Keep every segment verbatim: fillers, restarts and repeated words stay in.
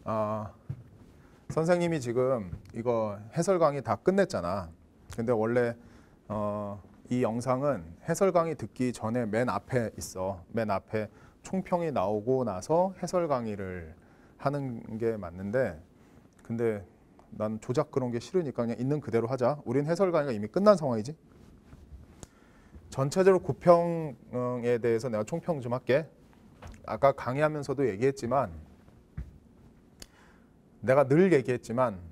아, 선생님이 지금 이거 해설 강의 다 끝냈잖아. 근데 원래 어, 이 영상은 해설 강의 듣기 전에 맨 앞에 있어. 맨 앞에 총평이 나오고 나서 해설 강의를 하는 게 맞는데, 근데 난 조작 그런 게 싫으니까 그냥 있는 그대로 하자. 우린 해설 강의가 이미 끝난 상황이지. 전체적으로 구평에 대해서 내가 총평 좀 할게. 아까 강의하면서도 얘기했지만, 내가 늘 얘기했지만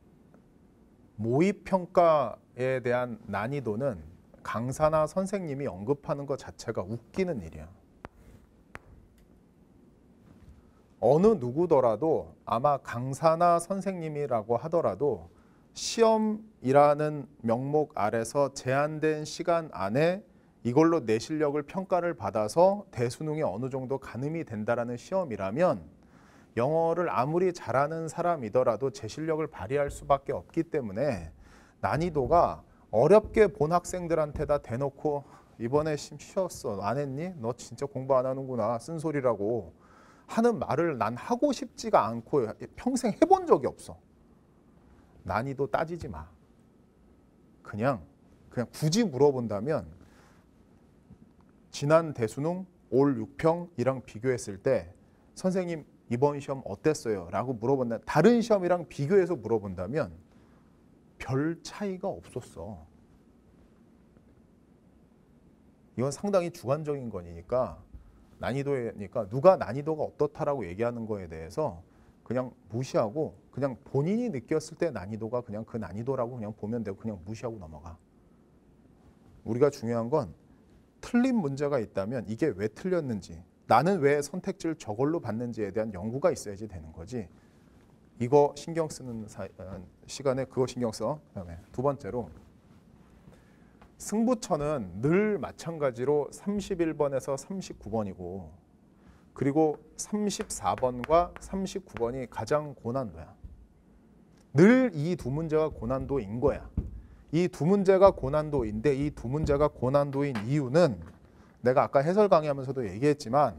모의평가에 대한 난이도는 강사나 선생님이 언급하는 것 자체가 웃기는 일이야. 어느 누구더라도 아마 강사나 선생님이라고 하더라도 시험이라는 명목 아래서 제한된 시간 안에 이걸로 내 실력을 평가를 받아서 대수능에 어느 정도 가늠이 된다라는 시험이라면 영어를 아무리 잘하는 사람이더라도 제 실력을 발휘할 수밖에 없기 때문에 난이도가 어렵게 본 학생들한테다 대놓고 이번에 쉬었어, 안 했니? 너 진짜 공부 안 하는구나, 쓴소리라고 하는 말을 난 하고 싶지가 않고 평생 해본 적이 없어. 난이도 따지지 마. 그냥 그냥 굳이 물어본다면 지난 대수능 올 육 평이랑 비교했을 때 선생님 이번 시험 어땠어요? 라고 물어본다. 다른 시험이랑 비교해서 물어본다면 별 차이가 없었어. 이건 상당히 주관적인 거니까, 난이도니까 누가 난이도가 어떻다라고 얘기하는 거에 대해서 그냥 무시하고 그냥 본인이 느꼈을 때 난이도가 그냥 그 난이도라고 그냥 보면 되고 그냥 무시하고 넘어가. 우리가 중요한 건 틀린 문제가 있다면 이게 왜 틀렸는지, 나는 왜 선택지를 저걸로 받는지에 대한 연구가 있어야지 되는 거지. 이거 신경 쓰는 사, 시간에 그거 신경 써. 그다음에 두 번째로 승부처는 늘 마찬가지로 삼십일 번에서 삼십구 번이고, 그리고 삼십사 번과 삼십구 번이 가장 고난도야. 늘 이 두 문제가 고난도인 거야. 이 두 문제가 고난도인데, 이 두 문제가 고난도인 이유는 내가 아까 해설 강의하면서도 얘기했지만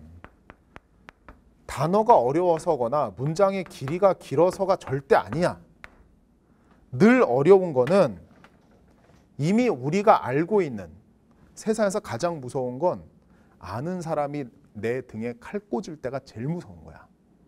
단어가 어려워서거나 문장의 길이가 길어서가 절대 아니야. 늘 어려운 거는 이미 우리가 알고 있는, 세상에서 가장 무서운 건 아는 사람이 내 등에 칼 꽂을 때가 제일 무서운 거야.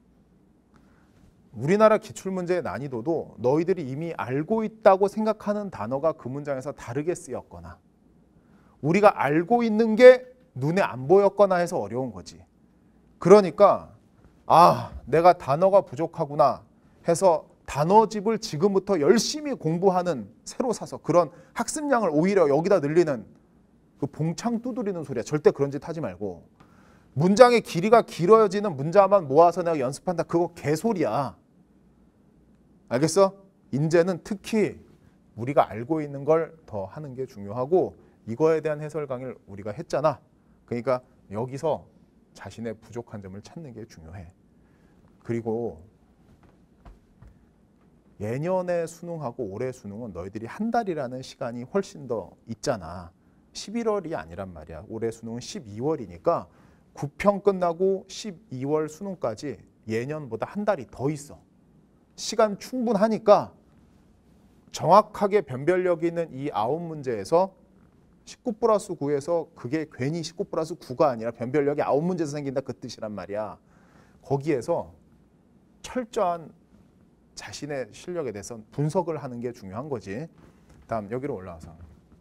우리나라 기출문제의 난이도도 너희들이 이미 알고 있다고 생각하는 단어가 그 문장에서 다르게 쓰였거나 우리가 알고 있는 게 눈에 안 보였거나 해서 어려운 거지. 그러니까 아, 내가 단어가 부족하구나 해서 단어집을 지금부터 열심히 공부하는, 새로 사서 그런 학습량을 오히려 여기다 늘리는 그 봉창 두드리는 소리야. 절대 그런 짓 하지 말고, 문장의 길이가 길어지는 문장만 모아서 내가 연습한다, 그거 개소리야. 알겠어? 이제는 특히 우리가 알고 있는 걸 더 하는 게 중요하고, 이거에 대한 해설 강의를 우리가 했잖아. 그러니까 여기서 자신의 부족한 점을 찾는 게 중요해. 그리고 예년의 수능하고 올해 수능은 너희들이 한 달이라는 시간이 훨씬 더 있잖아. 십일월이 아니란 말이야. 올해 수능은 십이월이니까 구 평 끝나고 십이월 수능까지 예년보다 한 달이 더 있어. 시간 충분하니까 정확하게 변별력 있는 이 아홉 문제에서 십구 플러스 구에서 그게 괜히 십구 플러스 구가 아니라 변별력이 아홉 문제에서 생긴다, 그 뜻이란 말이야. 거기에서 철저한 자신의 실력에 대해서 분석을 하는 게 중요한 거지. 다음 여기로 올라와서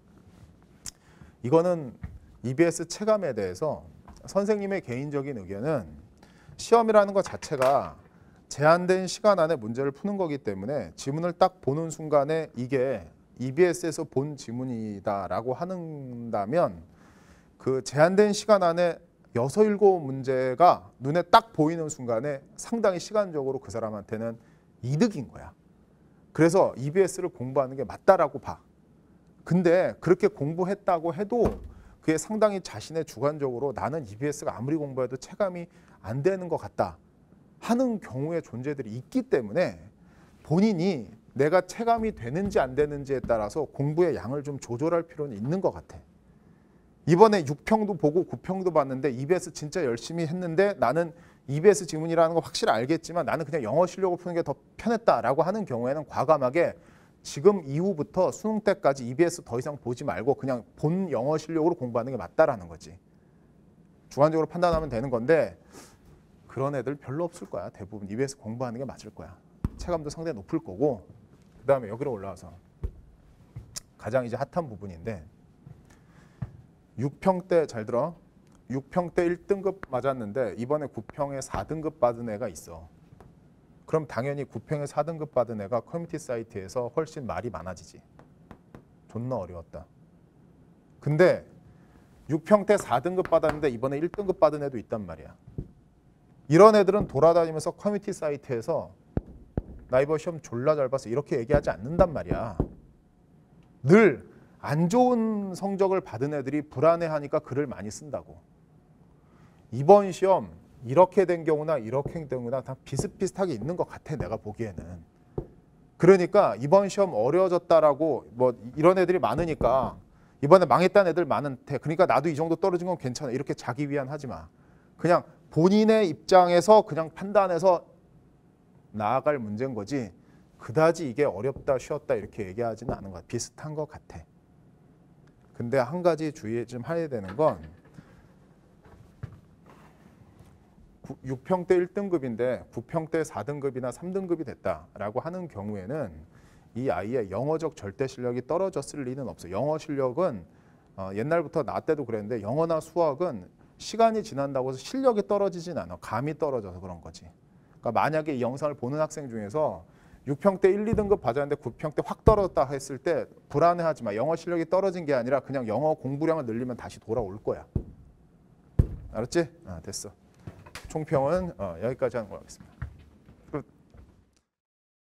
이거는 이비에스 체감에 대해서 선생님의 개인적인 의견은, 시험이라는 것 자체가 제한된 시간 안에 문제를 푸는 거기 때문에 지문을 딱 보는 순간에 이게 이비에스에서 본 지문이다라고 한다면 그 제한된 시간 안에 여섯, 일곱 문제가 눈에 딱 보이는 순간에 상당히 시간적으로 그 사람한테는 이득인 거야. 그래서 이비에스를 공부하는 게 맞다라고 봐. 근데 그렇게 공부했다고 해도 그게 상당히 자신의 주관적으로 나는 이비에스가 아무리 공부해도 체감이 안 되는 것 같다 하는 경우의 존재들이 있기 때문에 본인이 내가 체감이 되는지 안 되는지에 따라서 공부의 양을 좀 조절할 필요는 있는 것 같아. 이번에 육 평도 보고 구 평도 봤는데 이비에스 진짜 열심히 했는데 나는 이비에스 지문이라는 거 확실히 알겠지만 나는 그냥 영어 실력을 푸는 게 더 편했다라고 하는 경우에는 과감하게 지금 이후부터 수능 때까지 이비에스 더 이상 보지 말고 그냥 본 영어 실력으로 공부하는 게 맞다라는 거지. 주관적으로 판단하면 되는 건데 그런 애들 별로 없을 거야. 대부분 이비에스 공부하는 게 맞을 거야. 체감도 상당히 높을 거고 그 다음에 여기로 올라와서 가장 이제 핫한 부분인데 육 평 때 잘 들어. 육 평 때 일 등급 맞았는데 이번에 구 평에 사 등급 받은 애가 있어. 그럼 당연히 구 평에 사 등급 받은 애가 커뮤니티 사이트에서 훨씬 말이 많아지지. 존나 어려웠다. 근데 육 평 때 사 등급 받았는데 이번에 일 등급 받은 애도 있단 말이야. 이런 애들은 돌아다니면서 커뮤니티 사이트에서 나 이번 시험 졸라 잘 봤어 이렇게 얘기하지 않는단 말이야. 늘 안 좋은 성적을 받은 애들이 불안해하니까 글을 많이 쓴다고. 이번 시험 이렇게 된 경우나 이렇게 된 경우나 다 비슷비슷하게 있는 것 같아 내가 보기에는. 그러니까 이번 시험 어려워졌다라고 뭐 이런 애들이 많으니까 이번에 망했다는 애들 많은데 그러니까 나도 이 정도 떨어진 건 괜찮아 이렇게 자기 위안하지 마. 그냥 본인의 입장에서 그냥 판단해서 나아갈 문제인 거지 그다지 이게 어렵다 쉬웠다 이렇게 얘기하지는 않은 것 같아. 비슷한 것 같아. 근데 한 가지 주의 좀 해야 되는 건 육 평 때 일 등급인데 구 평 때 사 등급이나 삼 등급이 됐다라고 하는 경우에는 이 아이의 영어적 절대 실력이 떨어졌을 리는 없어요. 영어 실력은 어, 옛날부터 나 때도 그랬는데 영어나 수학은 시간이 지난다고 해서 실력이 떨어지진 않아. 감이 떨어져서 그런 거지. 그러니까 만약에 이 영상을 보는 학생 중에서 육 평 때 일, 이 등급 받았는데 구 평 때 확 떨어졌다 했을 때 불안해하지 마. 영어 실력이 떨어진 게 아니라 그냥 영어 공부량을 늘리면 다시 돌아올 거야. 알았지? 아, 됐어. 총평은 어, 여기까지 하는 걸로 하겠습니다.